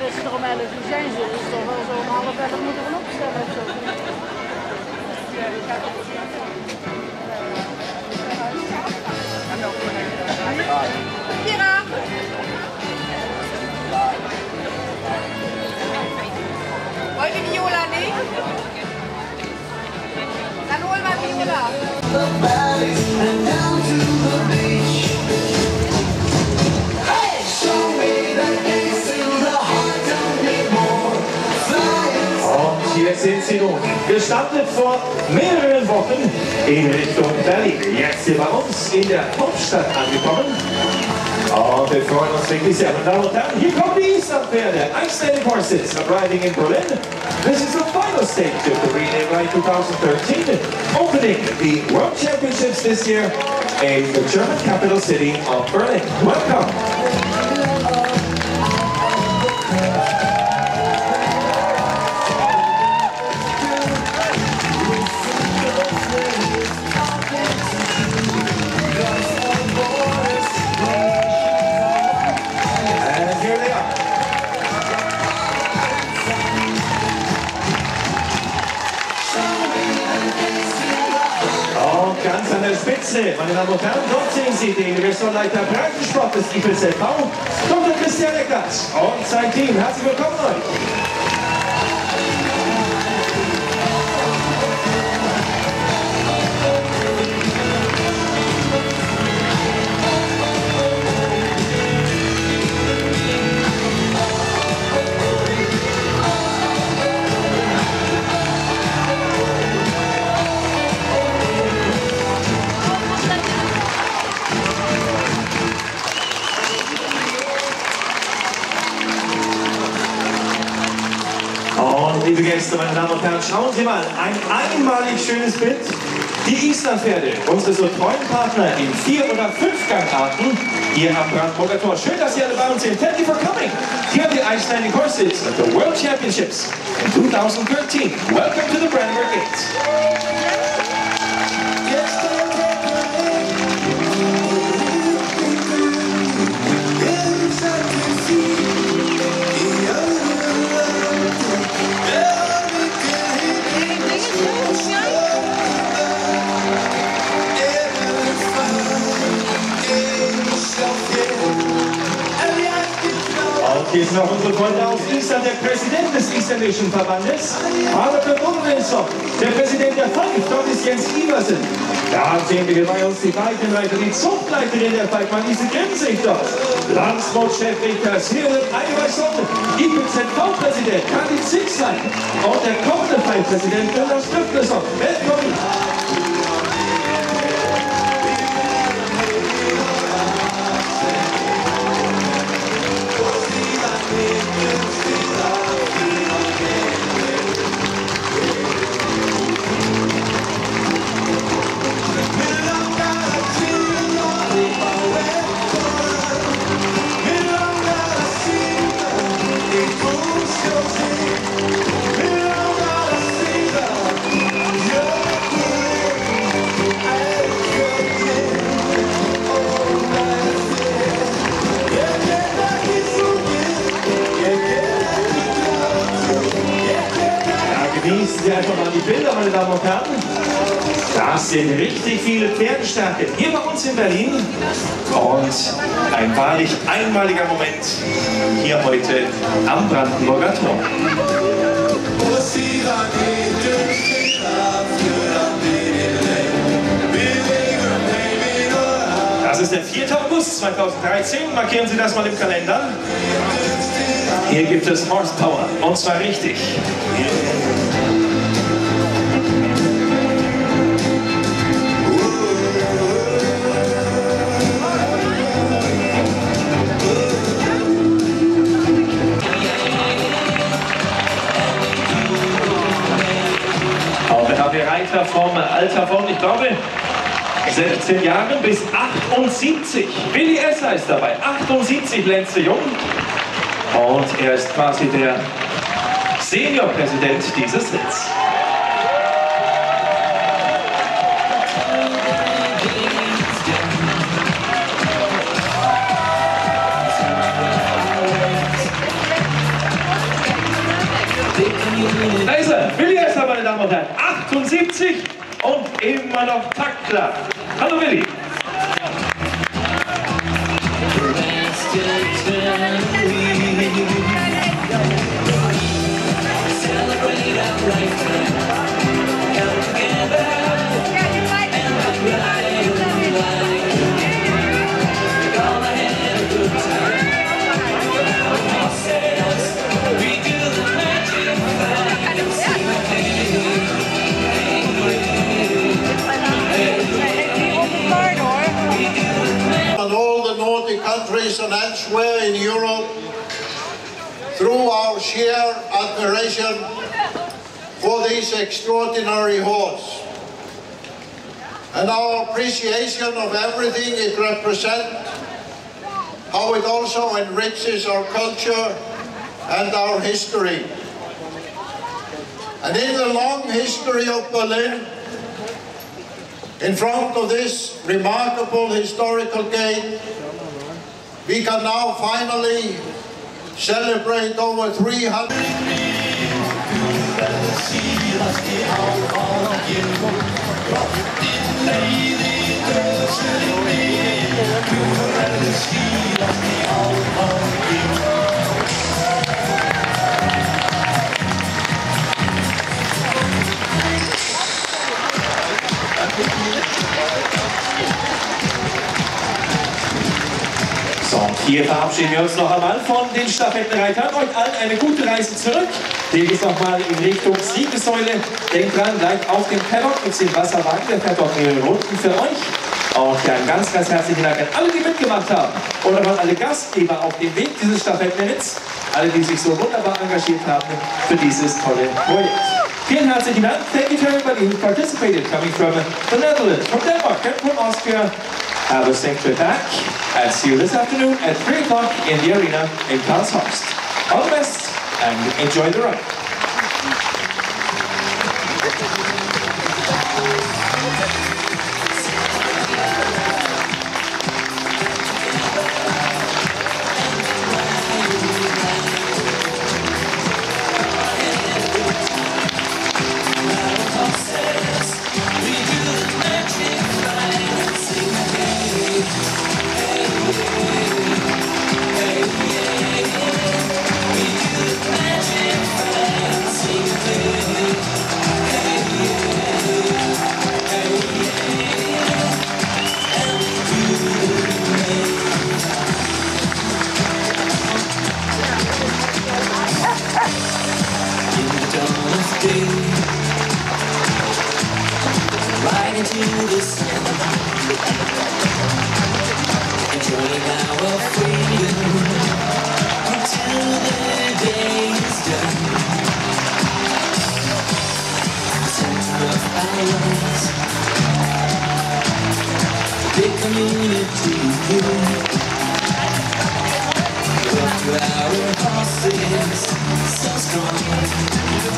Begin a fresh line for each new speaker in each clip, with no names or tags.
dat ze er om 11 uur zijn, ze is toch wel zo'n half 11 moeten we opstellen of zo. Kira! Wollt ihr Viola nicht? Dann holen wir Viola.
Hier sind sie nun, gestartet vor mehreren Wochen in Richtung Berlin. Jetzt hier bei uns in der Hauptstadt angekommen. Und wir freuen uns wirklich sehr. Meine Damen und Herren, hier kommen die Islandpferde. Icelandic horses arriving in Berlin. This is the final stage of the Relay Ride 2013, opening the World Championships this year in the German capital city of Berlin. Welcome. Ganz an der Spitze, meine Damen und Herren, dort sehen Sie den Ressortleiter Breitensport des IPZV, Dr. Christian Eckert und sein Team. Herzlich willkommen euch. Liebe Gäste, meine Damen und Herren, schauen Sie mal, ein einmalig schönes Bild. Die Islandpferde, unsere so treuen Partner in 4- oder 5-Gangarten, hier am Brandenburger Tor. Schön, dass Sie alle bei uns sind. Thank you for coming. Here are the Icelandic horses at the World Championships in 2013. Welcome to the Brandenburg Gate. Hier ist noch unsere Freunde aus Island, der Präsident des isländischen Verbandes, Haraldur Guðmundsson, der Präsident der FIGHT, dort ist Jens Iversen. Da sehen wir bei uns die Weitenleiter, die Zuchtleiterin der FIGHT, Marliese Grimsig dort, Landsmodchef Richter Sigurður Ævarsson, IPZV-Präsident Karin Zixlein und der kommende FIGHT-Präsident Gunnar Sturluson. Willkommen! Genießen Sie einfach mal die Bilder, meine Damen und Herren. Das sind richtig viele Pferdestärke hier bei uns in Berlin. Und ein wahrlich einmaliger Moment hier heute am Brandenburger Tor. Das ist der 4. August 2013. Markieren Sie das mal im Kalender. Hier gibt es Horsepower, und zwar richtig. Auch wir haben hier Reiter vom Alter von, ich glaube, 16 Jahren bis 78. Willi Esser ist dabei, 78 Lenze Jung. Und er ist quasi der Seniorpräsident dieses Ritts. 1978 und immer noch Taktler. Hallo Willi.
Countries and elsewhere in Europe, through our sheer admiration for this extraordinary horse and our appreciation of everything it represents, how it also enriches our culture and our history. And in the long history of Berlin, in front of this remarkable historical gate, we can now finally celebrate over 300.
So, hier verabschieden wir uns noch einmal von den Stafettenreitern. Euch allen eine gute Reise zurück. Legt es nochmal in Richtung Siegessäule. Denkt dran, gleich auf dem Paddock mit dem Wasserwagen. Der fährt dort mehrere Runden für euch. Und ja, ganz, ganz herzlichen Dank an alle, die mitgemacht haben. Und auch an alle Gastgeber auf dem Weg dieses Stafettenrennens. Alle, die sich so wunderbar engagiert haben für dieses tolle Projekt. Vielen herzlichen Dank. Thank you to everybody who participated, coming from the Netherlands, from Denmark, and from Austria. Have a safe trip back, and see you this afternoon at 3 o'clock in the arena in Karlshorst. All the best, and enjoy the ride.
Right into the sun, enjoying our freedom until the day is done. Center of our lives, big community. Love to our horses, so strong.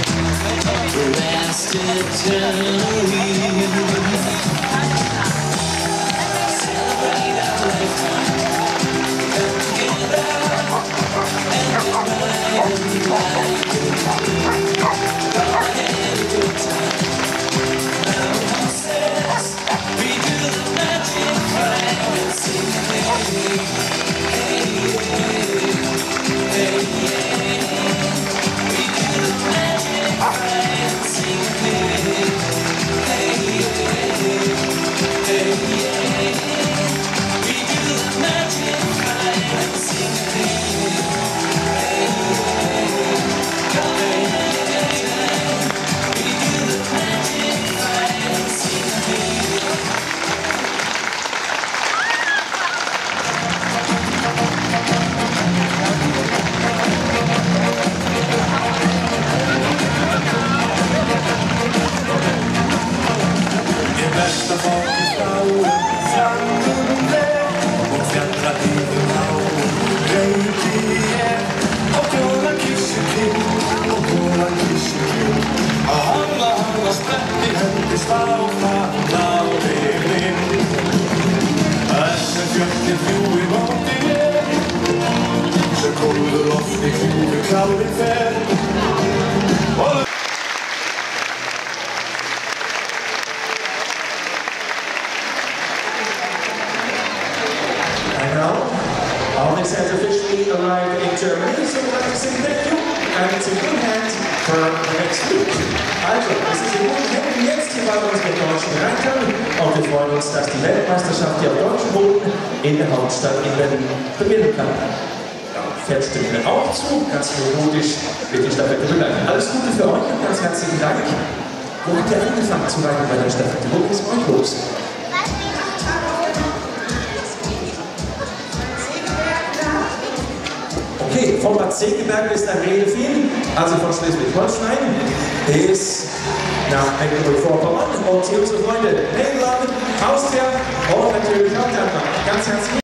Last eternally. Celebrate our lifetime. Come together and ride. Go ahead, a good time. Our horses, we do the magic right and sing hey, hey, hey, hey, hey. We do the magic right.
now, Onyx has officially arrived in Germany, so we'd like to say thank you, and it's a good hand for next week. Also, es ist ein guter Hand, wie jetzt hier bei uns mit deutschen Reitern, und wir freuen uns, dass die Weltmeisterschaft hier auf deutschen Boden in der Hauptstadt in Berlin beginnen kann. Pferd stimmt mir auch zu, ganz melodisch wird die Stafette begleiten. Alles Gute für euch und ganz herzlichen Dank. Wo habt ihr angefangen zu reiten bei der Stafette? Wo ist euch los? Okay, von Bad Segeberg bis nach Rehefehn, also von Schleswig-Holstein bis nach Mecklenburg-Vorpommern und hier unsere Freunde Nederland, Austria und natürlich auch Dänemark. Ganz herzlich